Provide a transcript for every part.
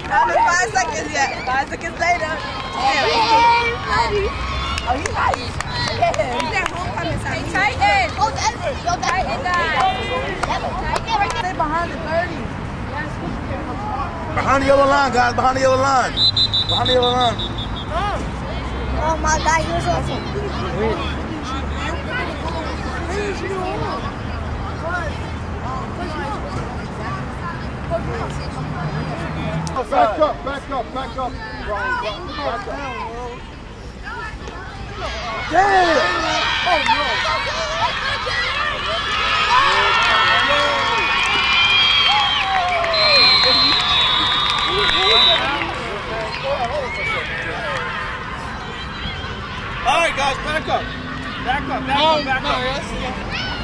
Only 5 seconds yet. 5 seconds later. Yeah, oh, he's nice. Yeah. He's at homecoming time. Hey, Titan. Oh, Denver. Yo, Titan, guys. Stay behind the 30. Behind the yellow line, guys. Behind the yellow line. Behind the yellow line. Oh my God, he was awesome. Back up, back up, back up. Back up. Damn! Oh no! All right, guys, back up. Back up, back up, back up.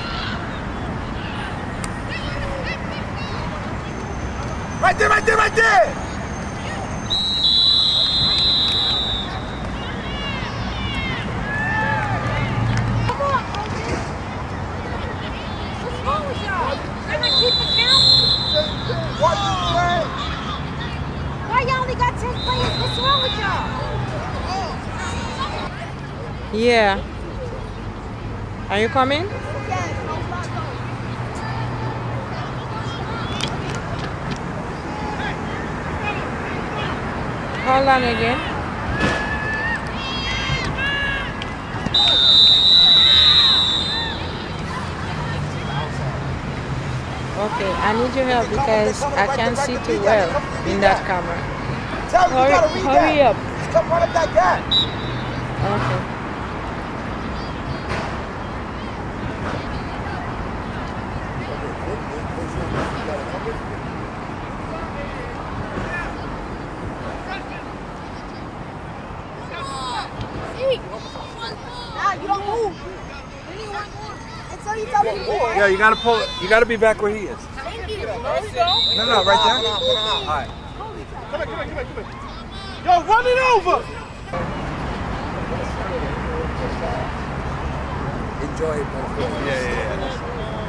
Right there, right there, right there! Come on, what's wrong with y'all? Can I keep the count? Why y'all only got 10 players? What's wrong with y'all? Yeah. Are you coming? Hold on again. Okay, I need your help because I can't see too well in that camera. Hurry up. Just come run up that gap. Okay. Yeah, you gotta pull it. You gotta be back where he is. No, right there. All right. Come here. Yo, run it over. Enjoy it, bro. Yeah.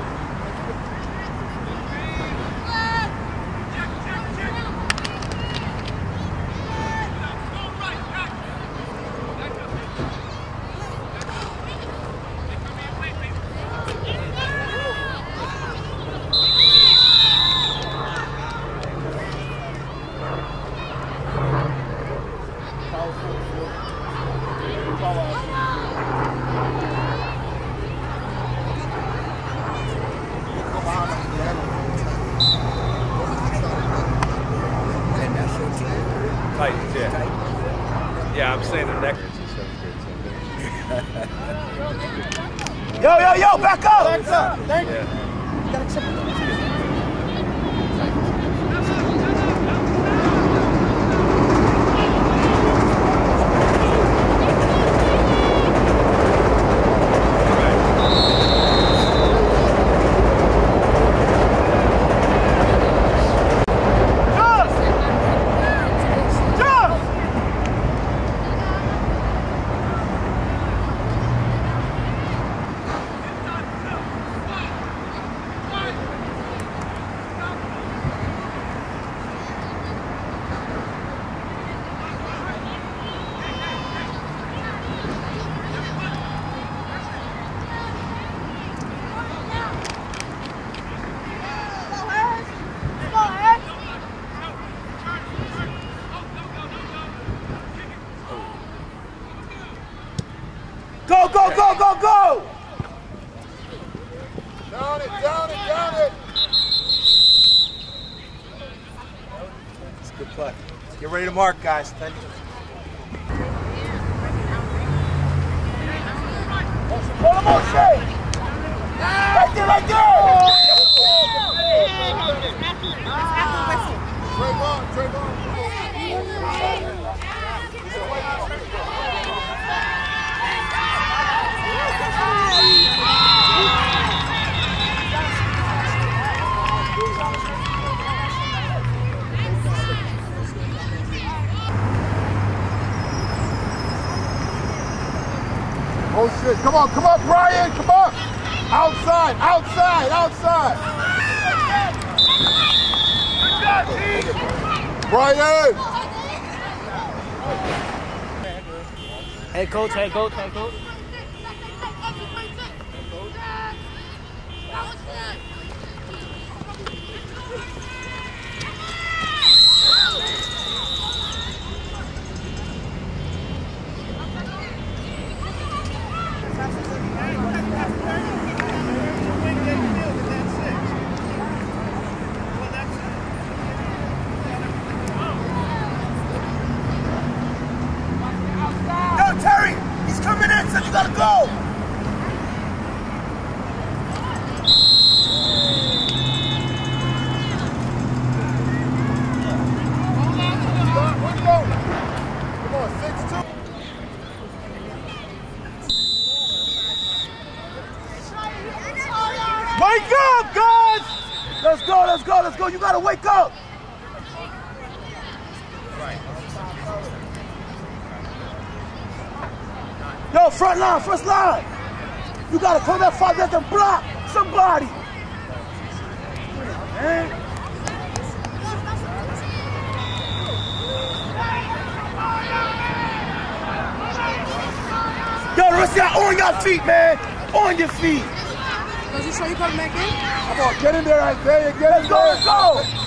Yeah, I'm saying the neck. Yo, back up! Back up! Thank you. You gotta check it. Go! Down it! It's a good play. Get ready to mark, guys. Pull him on, Shay! Right there! Trayvon. Oh shit, come on, Brian, come on! Outside! Good job, team! Brian! Hey coach, hey coach, hey coach. You gotta go! Come on, 6-2. Wake up, guys! Let's go, let's go, let's go. You gotta wake up. Yo, front line, first line. You gotta come that far back and block somebody. Man. Yo, the rest of y'all on your feet, man. On your feet. Does he show you coming back in? Come on, get in there, Isaiah. Get in there. Let's go.